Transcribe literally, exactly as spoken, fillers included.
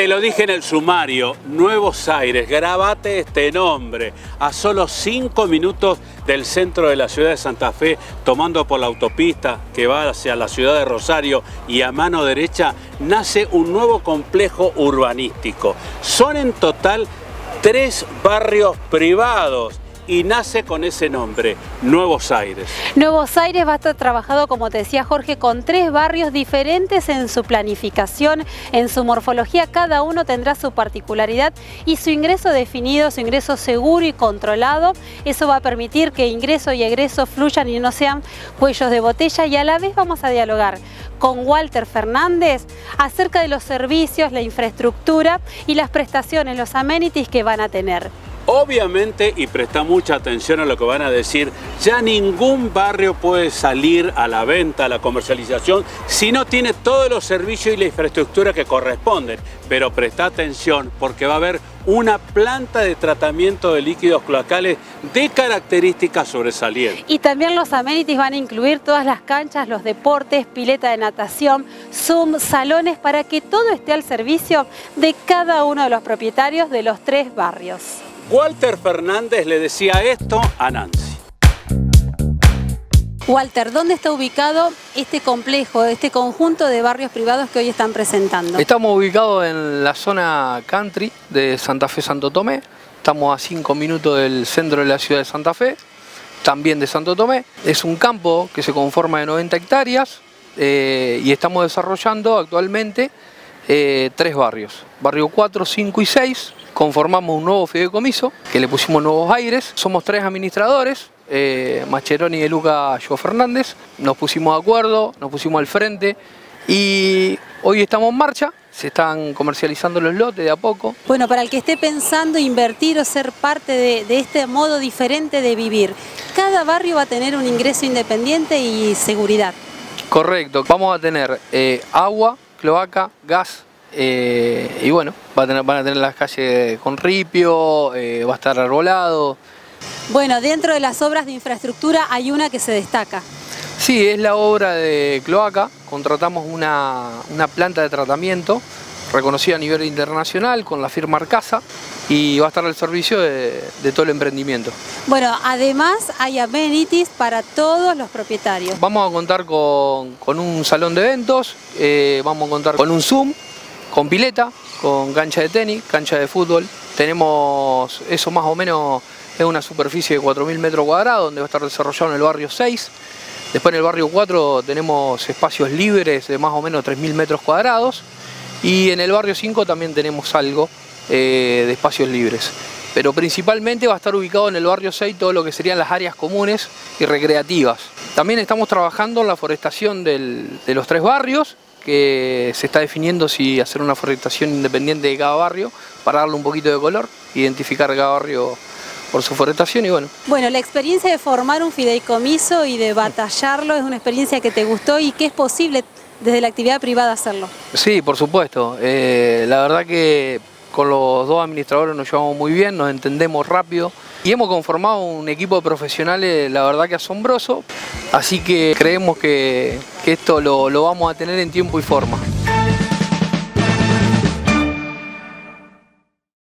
Te lo dije en el sumario, Nuevos Aires, grabate este nombre. A solo cinco minutos del centro de la ciudad de Santa Fe, tomando por la autopista que va hacia la ciudad de Rosario y a mano derecha, nace un nuevo complejo urbanístico. Son en total tres barrios privados y nace con ese nombre, Nuevos Aires. Nuevos Aires va a estar trabajado, como te decía Jorge, con tres barrios diferentes en su planificación, en su morfología. Cada uno tendrá su particularidad y su ingreso definido, su ingreso seguro y controlado. Eso va a permitir que ingreso y egreso fluyan y no sean cuellos de botella. Y a la vez vamos a dialogar con Walter Fernández acerca de los servicios, la infraestructura y las prestaciones, los amenities que van a tener. Obviamente, y presta mucha atención a lo que van a decir, ya ningún barrio puede salir a la venta, a la comercialización, si no tiene todos los servicios y la infraestructura que corresponden. Pero presta atención porque va a haber una planta de tratamiento de líquidos cloacales de características sobresalientes. Y también los amenities van a incluir todas las canchas, los deportes, pileta de natación, Zoom, salones, para que todo esté al servicio de cada uno de los propietarios de los tres barrios. Walter Fernández le decía esto a Nancy. Walter, ¿dónde está ubicado este complejo, este conjunto de barrios privados que hoy están presentando? Estamos ubicados en la zona country de Santa Fe Santo Tomé. Estamos a cinco minutos del centro de la ciudad de Santa Fe, también de Santo Tomé. Es un campo que se conforma de noventa hectáreas eh, y estamos desarrollando actualmente eh, tres barrios. Barrio cuatro, cinco y seis. Conformamos un nuevo fideicomiso que le pusimos Nuevos Aires. Somos tres administradores, eh, Mascheroni y De Luca Yo Fernández. Nos pusimos de acuerdo, nos pusimos al frente y hoy estamos en marcha. Se están comercializando los lotes de a poco. Bueno, para el que esté pensando invertir o ser parte de, de este modo diferente de vivir, cada barrio va a tener un ingreso independiente y seguridad. Correcto. Vamos a tener eh, agua, cloaca, gas. Eh, y bueno, va a tener, van a tener las calles con ripio, eh, va a estar arbolado. Bueno, dentro de las obras de infraestructura hay una que se destaca. Sí, es la obra de cloaca. Contratamos una, una planta de tratamiento reconocida a nivel internacional con la firma Arcasa y va a estar al servicio de, de todo el emprendimiento. Bueno, además hay amenities para todos los propietarios. Vamos a contar con, con un salón de eventos, eh, vamos a contar con un Zoom, con pileta, con cancha de tenis, cancha de fútbol. Tenemos, eso más o menos es una superficie de cuatro mil metros cuadrados, donde va a estar desarrollado en el barrio seis. Después en el barrio cuatro tenemos espacios libres de más o menos tres mil metros cuadrados. Y en el barrio cinco también tenemos algo eh, de espacios libres. Pero principalmente va a estar ubicado en el barrio seis todo lo que serían las áreas comunes y recreativas. También estamos trabajando en la forestación del, de los tres barrios, que se está definiendo si hacer una forestación independiente de cada barrio para darle un poquito de color, identificar cada barrio por su forestación y bueno. Bueno, la experiencia de formar un fideicomiso y de batallarlo es una experiencia que te gustó y que es posible desde la actividad privada hacerlo. Sí, por supuesto. Eh, la verdad que con los dos administradores nos llevamos muy bien, nos entendemos rápido y hemos conformado un equipo de profesionales, la verdad que asombroso, así que creemos que, que esto lo, lo vamos a tener en tiempo y forma.